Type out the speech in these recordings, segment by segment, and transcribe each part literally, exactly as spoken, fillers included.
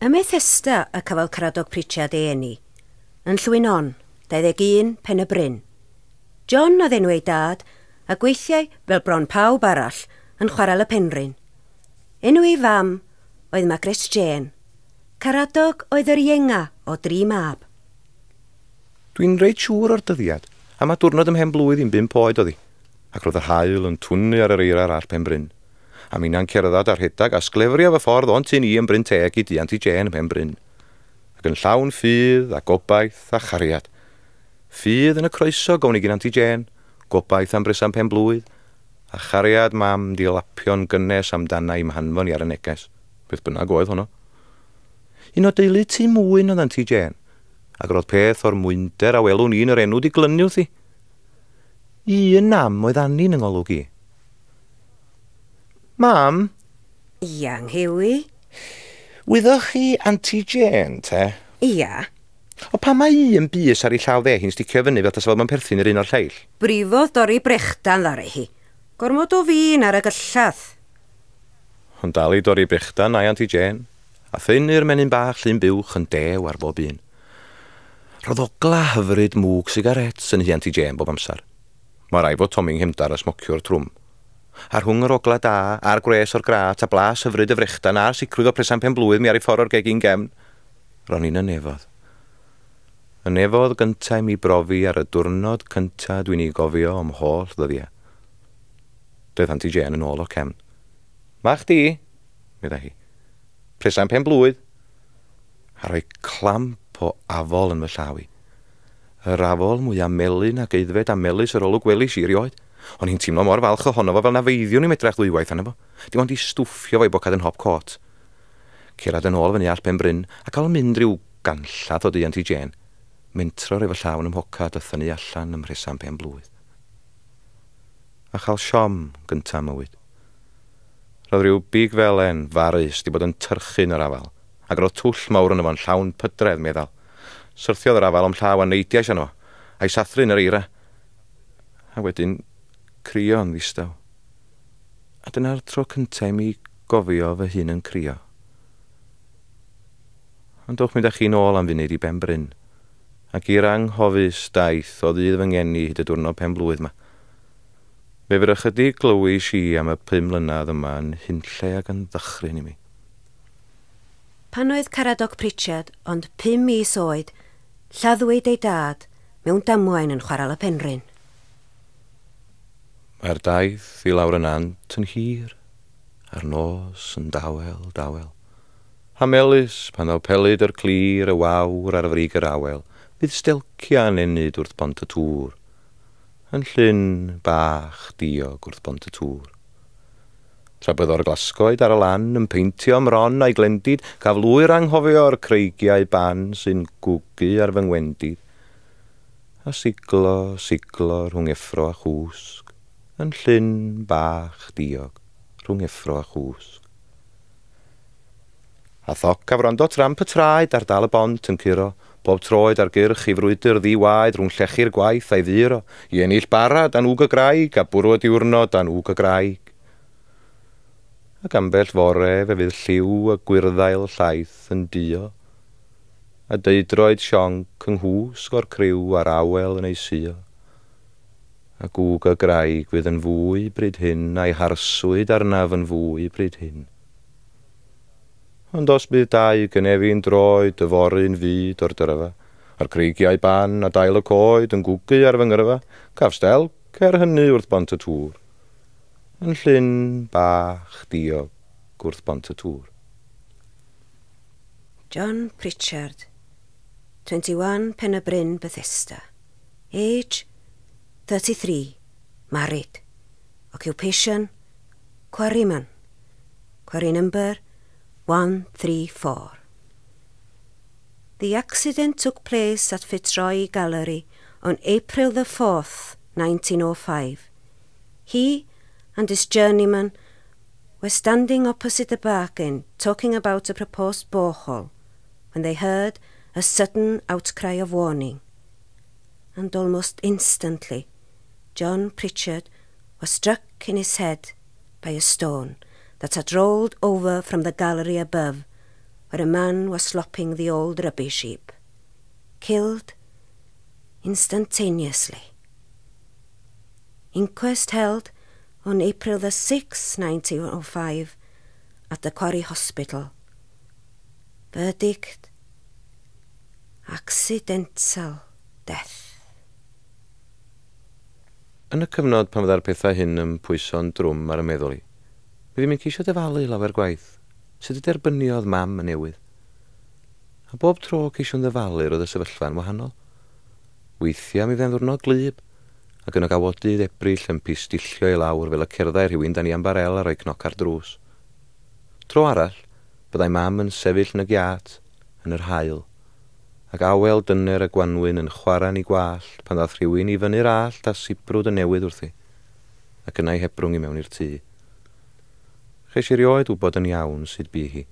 Ym Methesda y cyfal Caradog Pritchard ei eni, yn Llwynon, dauddeg un Pen y Bryn. John oedd enw ei dad, a gweithiau fel bron pawb arall yn chwarael y penryn. Enw ei fam oedd Magres Jane. Caradog oedd yr ienga o dri mab. Dwi'n reit siŵr o'r dyddiad, a mae diwrnod ymhen blwydd i'n bimp oed oddi, ac roedd yr haul yn twnnu ar yr eirar ar Pen Bryn. A mi na'n cerdded ar rhedag a sglefrio fy ffordd o'n tyn i yn Bryn Teg i diant i Jane ym Pen Bryn. Ac yn llawn ffydd a gobaith a chariad. Ffydd yn y croeso gawn i gynant i Jane, gobaith am brysan pen blwydd, a chariad mam di lapio'n gynnes amdana i mhanfon i ar y neges. Beth bynnag oedd honno. Un o deulu tu mwyn oedd anti Jane, ac roedd peth o'r mwynder a welwn i'n yr enw di glyniw thi. Un nam oedd Anni'n yng ngolwg i. Mam? Ia, Nghewi? Wyddoch chi Aunty Jane, te? Ia. O pa mae un bus ar ei llaw dde hi'n sticio fyny fel tas fel mae'n perthyn yr un o'r lleill? Brifodd dorri brechdan ddari hi. Gormod o fin ar y gyllath. Ond dal i dorri brechdan a'i Aunty Jane, a thynnu'r menyn bach llun buwch yn dew ar bob un. Roedd ogla hyfryd mwg sigarets yn hi Aunty Jane bob amser. Mae rai fod Tommy'n hymdar a smocio'r trwm. Ar hwng yr ogla da, a'r gwres o'r grat, a blas hyfryd y frechdan, a'r sicrwydd o presan pen blwydd mi ar ei ffordd o'r gegin gefn, ro'n i'n y nefodd. Y nefodd gyntaf mi brofi ar y diwrnod cyntaf dwi'n ei gofio am holl ddyddiau. Doedd Aunty Jane yn ôl o cefn. Ma chdi, medda hi. Presan pen blwydd. A rhoi clamp o afol yn fy llaw i. Yr afol mwyaf melyn ac eiddfed a melys yr olwg welis i rioed. O'n i'n teimlo mor falch ohono fo fel na feiddiwn i'n medrach ddwywaith anna fo. Dim ond i stwffio fo'i bocad yn hop cot. Cerad yn ôl fyny all Pen Bryn a cael mynd rhyw ganllath o di Aunty Jane. Mentro'r efo llawn ym hocad a thynnu allan ym mhresan pen blwydd. A chael siom gynta mywyd. Roedd rhyw big felen farus di bod yn tyrchu'n yr afal, ac roedd twll mawr yn efo'n llawn pydredd meddal. Syrthiodd yr afal o'm llaw a neidiais anno, a'i sathru'n yr eira. A wedyn, crio yn ddistaw. A dyna'r tro cyntaf mi gofio fy hun yn crio. Ond dwch mynd â chi nôl am funud i Ben Bryn, ac i'r anghofus daith o ddydd fy ngeni hyd y diwrnod pen blwydd yma. Fe fydd ychydig glywys i am y pum mlynedd yma yn hunlle ac yn ddychryn i mi. Pan oedd Caradog Pritchard ond pum mis oed, lladdwyd ei dad mewn damwain yn chwarael y penryn. Mae'r daith i lawr yn ant yn hir, a'r nos yn dawel, dawel. A melys pan ddaw pelyd yr clir y wawr ar frig yr awel, bydd stelcia'n enid wrth bont y tŵr. Yn llyn bach diog wrth bont y tŵr. Tra bydd o'r glasgoed ar y lan yn peintio mron a'i glendid, gaflwyr anghofio'r creigiau ban sy'n gwgu ar fy ngwendid. A siglo, siglo rhwng effro a chwsg, yn llyn bach diog rhwng effro a chwsg. A thoc a frondo tramp y traed ar dal y bont yn curo, bob troed ar gyrch i frwydr ddiwaed rhwng llechu'r gwaith a'i ddiro, i ennill bara dan wg y graig a bwrw y diwrnod dan wg y graig. Ac ambell fore fe fydd lliw y gwirddau'r llaeth yn dio, a deudroed sionc yng nghwsg o'r criw ar awel yn ei sio. Ac wg y graig fydd yn fwy bryd hyn a'i harswyd arnaf yn fwy bryd hyn. Ond os bydd dau gynefu'n droed y fory'n fyd o'r dyrfa, a'r creigiau ban a dail y coed yn gwgu ar fy ngyrfa, caf stel cer hynny wrth bont y tŵr. Yn llyn bach diog wrth bont y tŵr. John Pritchard, twenty-one Pen y Bryn, Bethesda. Age, thirty-three, married. Occupation, quarryman. Quarry number, one three four. The accident took place at Fitzroy Gallery on April the fourth, nineteen oh five. He and his journeyman were standing opposite the bargain talking about a proposed borehole when they heard a sudden outcry of warning. And almost instantly, John Pritchard was struck in his head by a stone that had rolled over from the gallery above where a man was slopping the old rubbish heap. Killed instantaneously. Inquest held on April the sixth, nineteen oh five, at the Quarry Hospital. Verdict: accidental death. Yn y cyfnod pan fydda'r pethau hyn yn pwyso'n drwm ar y meddwl i, mi ddim yn ceisio dyfalu lawer gwaith, sut y derbyniodd mam yn newydd. A bob tro ceisio'n ddyfalu roedd y sefyllfa'n wahanol. Weithiau mi fydda'n ddwrnod glyb, ac yn y gawodydd Ebrill yn pistillio i lawr fel y cerddau rhywun dan i ambarel a rhoi cnoc ar drws. Tro arall, byddai mam yn sefyll yn y giat, yn yr haul, ac awel dyner y gwanwyn yn chwara'n i gwallt pan ddaeth rhywun i fyny'r allt a sibrwd y newydd wrthi, ac yna i hebrwng i mewn i'r tŷ. Cheis i rioed wybod yn iawn sut bu hi.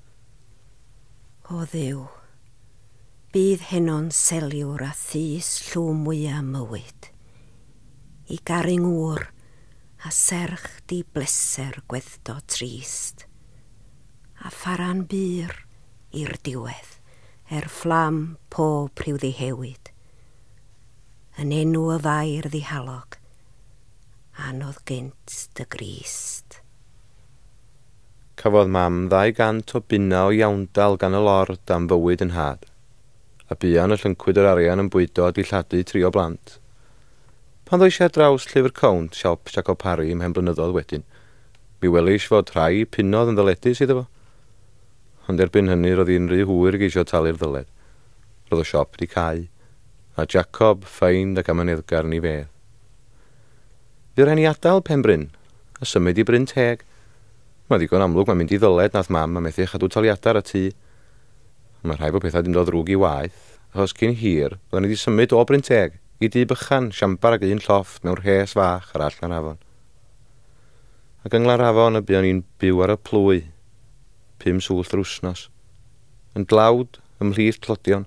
O Dduw, bydd heno'n seliwr a thys llwm mwyaf mywyd, i garing ŵr a serch di bleser gwedddo trist, a pharan byr i'r diwedd, er fflam pob rhyw ddihewyd. Yn enw y fair ddihalog, anodd gynt dy Grist. Cafodd mam ddau gant o bunna o iawndal gan y lord am fywyd yn had, a buan y llynkwyd yr arian yn bwydo a dilladu tri o blant. Pan ddoi eisiau draws llyfr cownt siop Jacob Parry ym mhen blynyddoedd wedyn, mi welish fod rhai punodd yn ddyledus iddo fo. Ond erbyn hynny roedd hi'n rhy hwyr geisio talu'r ddyled. Roedd y siop di cau, a Jacob ffeind ac am aneddgar ni fedd. Fe rhaid ni adael Penbryn, a symud i Bryn Teg. Mae ddigon amlwg mae'n mynd i ddyled nath mam a methu chadw taliadau ar y tŷ. Mae rhai bod pethau dim dod ddrwg i waith, achos cyn hir, byddwn ni wedi symud o Bryn Teg i dŷ bychan, siambar ag un llofft mewn rhes fach ar all Glanrafon. Ac yng Glanrafon y buon ni'n byw ar y plwy, pum swllt yr wsnos, yn dlawd ymhlith clodion.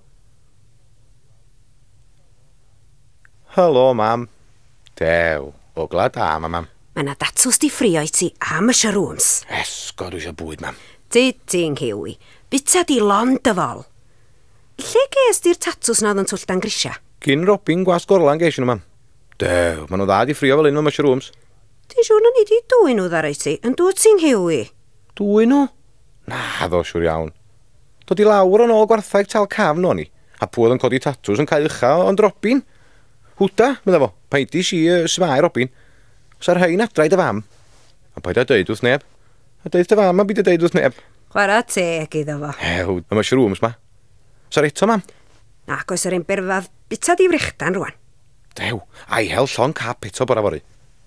Helo, mam. Dew, ogla da, ma, mam. Mae na datws di ffrio i ti am y sharooms. Esgo, dwi eisiau bwyd, mam. Di ti'n hiwi, bita di lond dyfol. Lle ges di'r tatws na oedd yn twlltan grisia? Cyn Robin Gwas Gorlan geisio nhw, mam. Dew, maen nhw dda di ffrio fel un o'n mushrooms. Ti'n siŵr na ni di dwy nhw ddar ti, yn dod ti'n hiwi? Dwy nhw? Na, ddo, siwr iawn. Dod i lawr yn ôl gwarthag tal cafn o'n i, a pwy yn codi tatws yn cael ucha ond Robin. Hwda, medda fo, paidi si uh, smau Robin. Os ar hyn adraid y fam. A paid a deud wrth neb. A deud dy fam a byd a deud wrth neb. Chwara teg iddo fo. Ew, y mushrooms ma. Sa'r eto, mam? Ac oes yr un berfad bita di wrechdan rwan. Dew, ai hel llon cap eto bora fori.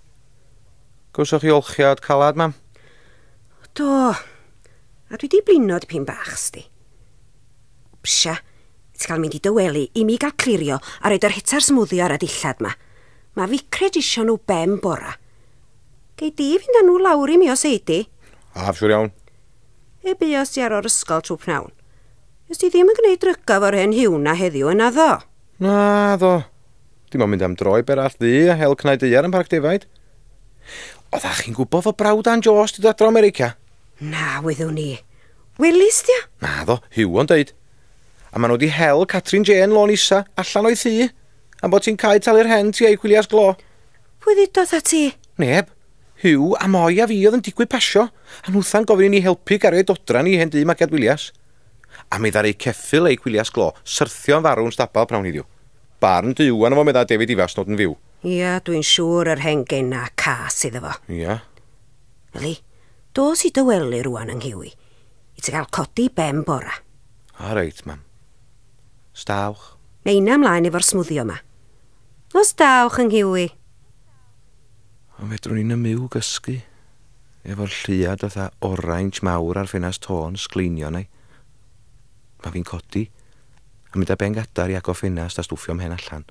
Gwswch chi olchiad calad, mam? Do, a dwi di blino dipyn bach, sti. Psia, ti cael mynd i dyweli i mi gael clirio a roed yr hitar smwddio ar y dillad ma. Mae fi credisio nhw ben bora. Gei di fynd â nhw lawr i mi os eidi? Af, siwr iawn. E buos di ar o'r ysgol trwy pnawn. Ys ti ddim yn gwneud drygaf o'r hen hiw na heddiw yna ddo? Na, ddo. Dim ond mynd am droi berall ddi a hel cnau deiar yn Parc Defaid. Oeddach chi'n gwybod fo brawdan Jos di ddod o America? Na, wyddwn ni. Welis di? Na, ddo, hiw o'n deud. A maen nhw wedi hel Catrin Jane lôn isa allan o'i thŷ, am bod ti'n cael talu'r hen ti ei chwilias glo. Pwy ddidodd a ti? Neb. Hiw a moi a fi oedd yn digwydd pasio, a nhwtha'n gofyn i ni helpu gario dodran i hen di Maged Willias. A mi ddar ei ceffil ei chwilias glo, syrthio'n farw'n stabal prawn hiddiw. Barn diwan efo medda David Ifas nod yn fyw. Ia, dwi'n siŵr yr hen genna cas iddo fo. Ia. Eli, dos i dywelu rwan yng Nghywi, i ti gael codi ben bora. A reit, mam. Stawch. Meina ymlaen efo'r smwddio ma. Os dawch yng Nghywi. O medrwn ni'n ymyw gysgu, efo'r lliad otha orange mawr ar ffenas tôn sgleinio neu. Mae fi'n codi, a mynd â ben gadar i agor ffenast a stwffio mhen allan.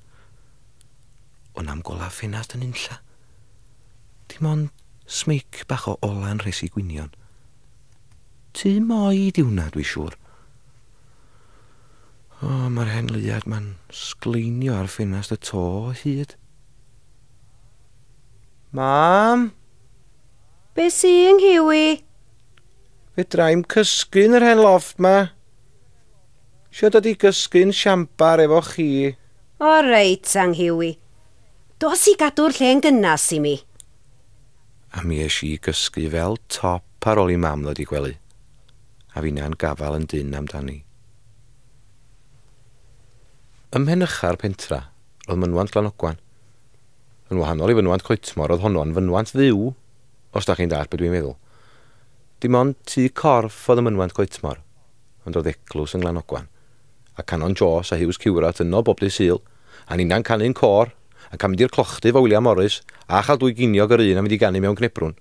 Ond am gola ffenast yn unlla. Dim ond smic bach o ola'n rhesi gwinion. Ty moi diwna, dwi siŵr. O, mae'r hen liad ma'n sgleinio ar ffenast y to o hyd. Mam? Be sy yng Nghywi? Fedrai'm cysgu'n yr hen loft ma. Sio dod i gysgu'n siambar efo chi. O reit, Anghywi. Dos i gadw'r lle'n gynnas i mi. A mi eis i gysgu fel top ar ôl i mam ddod i gwely. A finna'n gafal yn dyn amdani. Ym mhen ycha'r pentra, roedd mynwant Glanogwan. Yn wahanol i fynwant Coetmor, oedd honno'n fynwant ddiw, os da chi'n dall beth dwi'n meddwl. Dim ond tŷ corff oedd y mynwant Coetmor, ond roedd eglws yn Glanogwan. A Canon Jos a Hughes Cywrat yno bob dydd Sul, a ninna'n canu'n cor, a cam mynd i'r clochdy fo William Morris, a chael dwy giniog yr un a mynd i ganu mewn Cnebrwn.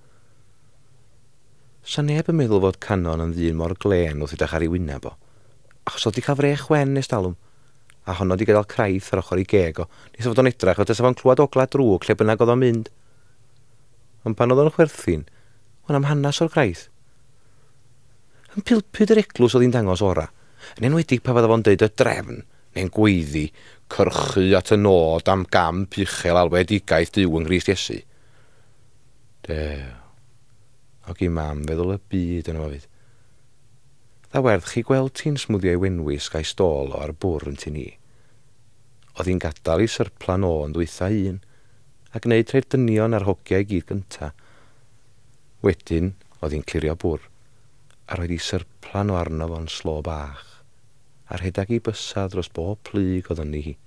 Sa neb yn meddwl fod Canon yn ddyn mor glen wrth edrych ar ei wyneb o, achos oedd di cael frech wen nes talwm, a honno di gadael craith ar ochr i geg o, nes fod o'n edrach o desa fo'n clywed ogla drwg lle bynnag oedd o'n mynd. Ond pan oedd o'n chwerthin, o'n am hanes o'r craith. Yn pilpyd yr eglws oedd hi'n dangos ora, yn enwedig pa fydda fo'n deud y drefn, neu'n gweiddi, cyrchu at y nod am gamp uchel alwedigaeth Duw yng Nghrist Iesu. Dew, og i mam feddwl y byd yn o fyd. Dda werth chi gweld ti'n smwddio i wenwys gael stôl o ar bwr yn tu ni. Oedd hi'n gadael i syrplan o yn dwytha un, a gwneud treu'r dynion a'r hogiau i gyd gynta. Wedyn, oedd hi'n clirio bwr, a roedd hi syrplan o arno fo'n slo bach, a rhedag i bysa dros bob plyg oedd yn hi.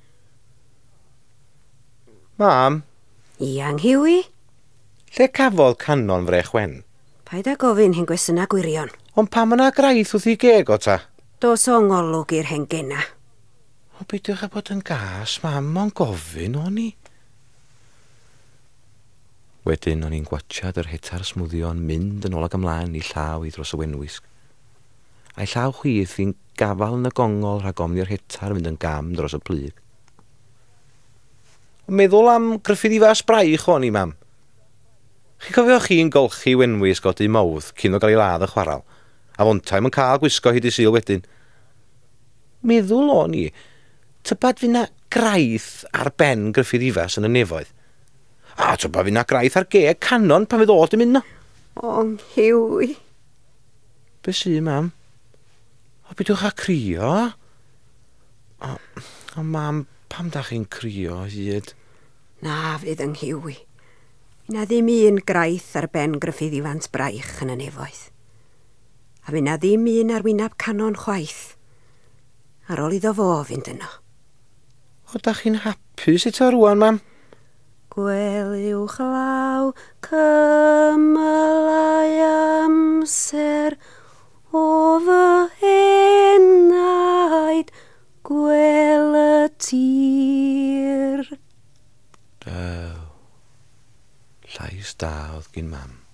Mam? I Anghywi? Lle cafodd Canon frech wen? Paid â gofyn hyn gwestiynau gwirion. Ond pam yna graith wrth i geg o ta? Dos o ngolwg i'r hen gena. O beidiwch a bod yn gas, mam, o'n gofyn o'n i. Wedyn o'n i'n gwachad yr hetar smwddio'n mynd yn ôl ag ymlaen i llaw i dros y wenwisg. A'i llaw chwith i'n gafal yn y gongol rhag ofni'r hetar mynd yn gam dros y plyg. Meddwl am Gruffydd Ifas Braich o'n i, mam. Chi cofio chi'n golchi wenwys godi mawdd cyn o gael ei ladd y chwaral, a fontaim yn cael gwisgo hyd i Sul wedyn. Meddwl o'n i, tybad fyna graith ar ben Gruffydd Ifas yn y nefoedd. A tybad fyna graith ar geg Canon pan fydd oed yn mynd no. O, Anghywi. Be sy, mam? O, bydwch a crio? O, o mam, pam da chi'n crio hyd? Na fydd Anghywi. Na ddim un graith ar ben Gruffydd Ifans Braich yn y nefoedd. A fy na ddim un ar wyneb Canon chwaith. Ar ôl iddo fo fynd yno. O, da chi'n hapus eto rwan, mam? Gweliwch law cymylau amser o fy enaid gwel y tir. Dew, llais da oedd gyn mam.